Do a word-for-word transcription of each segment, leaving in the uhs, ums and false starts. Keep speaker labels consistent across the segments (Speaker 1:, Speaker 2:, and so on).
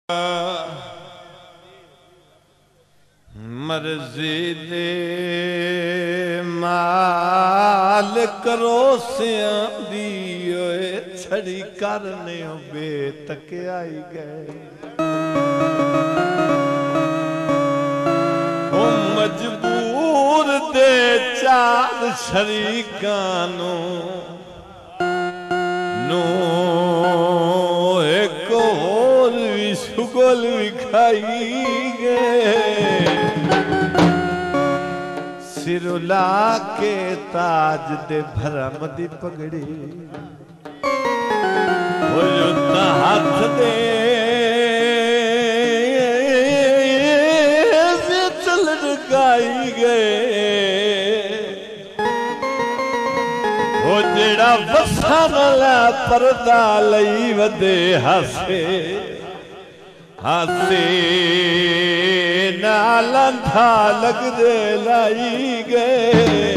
Speaker 1: मर्जी दे माल करो दी छड़ी करने बेतक आई गए वो मजबूर दे चार शरीकानो नो एक और भी सुगल भी खाई गए सिरुला के ताज दे भरम दी पगड़ी वो जो हाथ दे से चल गाई गए वो जेड़ा वसा वाला पर्दा लई वदे हासे हासे नालंधा लग दे लाई गए।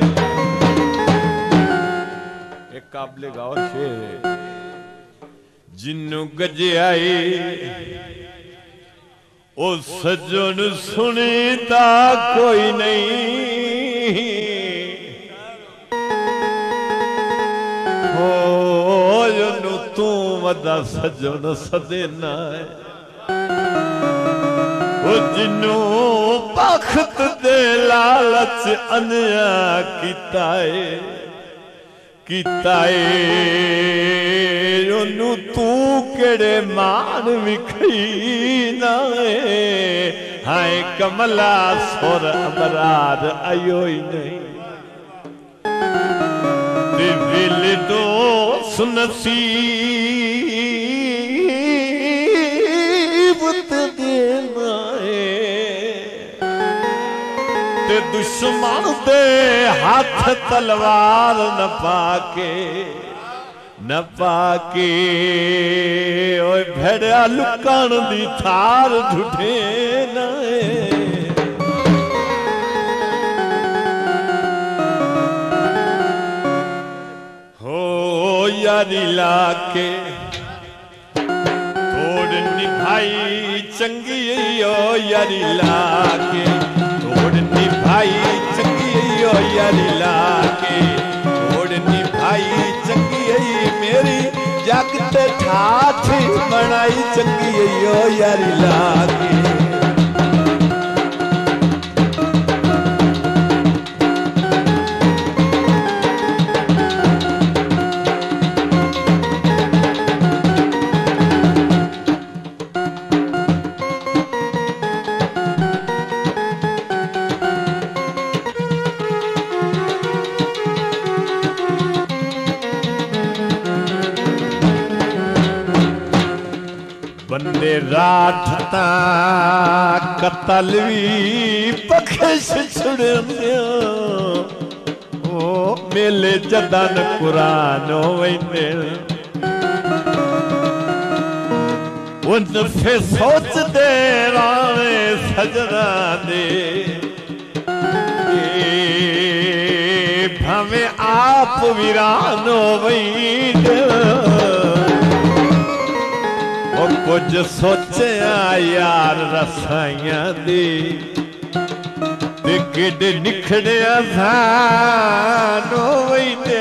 Speaker 1: एक काबले गाओ शेर जिन्नू गजे आई ओ सजन सुनीता कोई नहीं हो जो तू वदा सजन सदेना है जिन्नू बख्त दे लालच अन्या किताए किताए ओनू तू केड़े मान विखई नाए हाय कमला सुर अमराद आयो ही नहीं दिल दो सुनसी दुश्मन दे हाथ तलवार न पाके न पाके ओए भेड़िया लुकण दी थार झूठे नए हो यारी लाके तोड़ निभाई चंगी ओ यारी लाके तोड़नी भाई चंगी ओ यारी लाके तोड़नी भाई चंगी मेरी जगत ठाठ बनाई चंगी ओ यारी लाके बंदे राठता कतलवी पखश छुड़ंदियो ओ मेले जदन कुरान वैंदे उन फे सोच दे रावे सजना दे भावे आप वीरानो वैंदे कुछ सोचे यार रसाइया दी किड निखड़े सानो वैने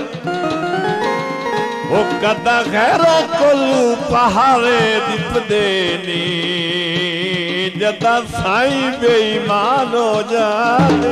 Speaker 1: वो कदा खैरों कुल पहाड़े दिपदे नी जदा साई बेईमान हो जाने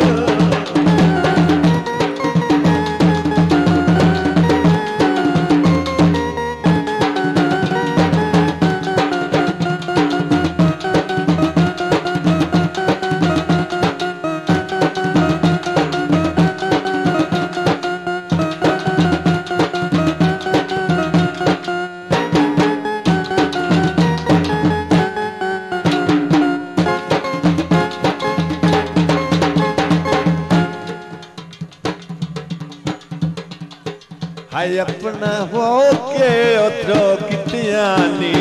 Speaker 1: हाय अपना हो के उतरो कितियानी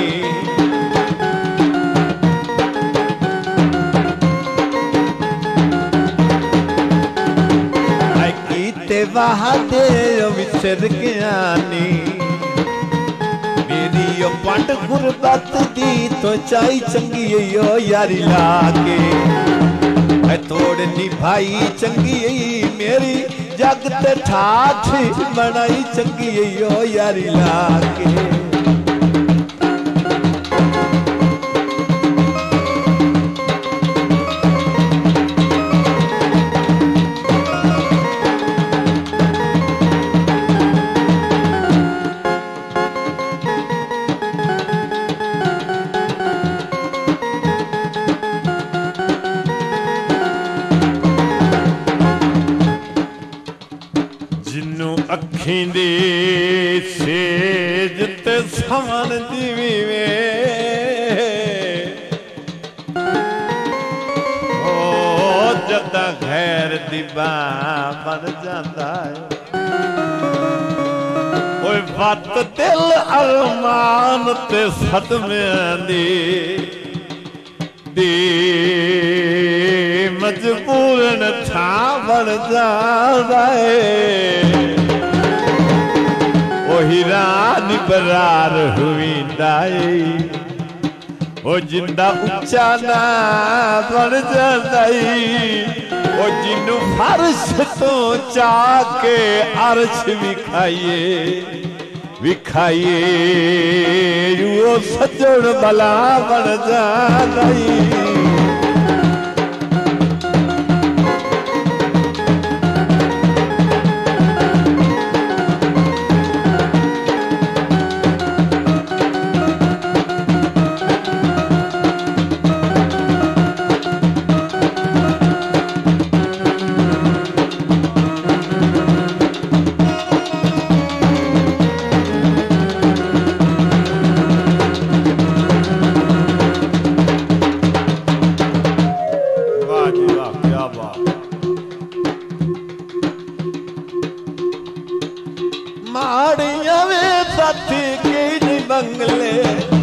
Speaker 1: हाय कीते वादे विसर गयानी मेरी यो पंड गुरबत दी तो चाई चंगी यो यारी लाके तोड़ निभाई चंगी मेरी जग ते ठाठ बनाई चंगी यो यारी लाके अखींदे सेज ते समन दीवी वे ओ जदा खैर दिबा बन जाता है ओए वत दिल अरमान ते सदमियां दी दी मजबूरन था बन जाता है हीरान बरार हुई दाई ओ जिंदा उच्चा ना बन जाई ओ जिन्नू फर्श तो चाके अर्श विखाइए विखाइए वो सजन बला बन जाई माड़िया वे साथी की बंगले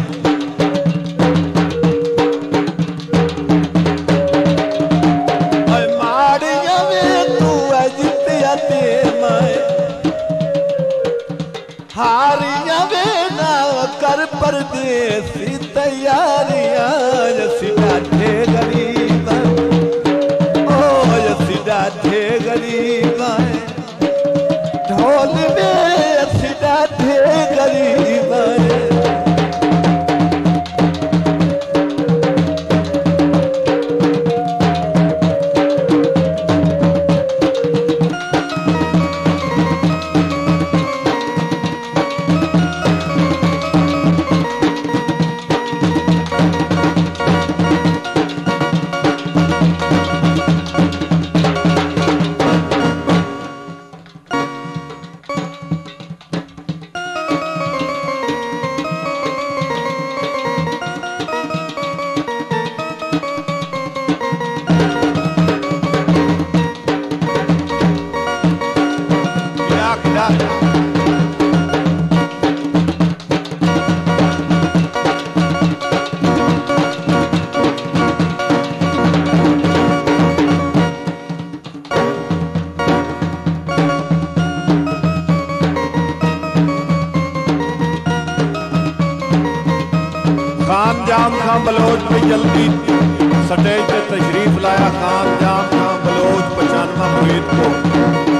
Speaker 1: माड़िया वे तू अजितिया ते मैं हारिया वे ना कर परदेसी तैयारियां जसी डाठे गरीब ओ जसी डाठे गरीब ढोल में सिदा थे गरीब खान जाम खां बलोच पे जल्दी स्टेज पे तशरीफ लाया। खान जाम खां बलोच पचानवा मुरीद को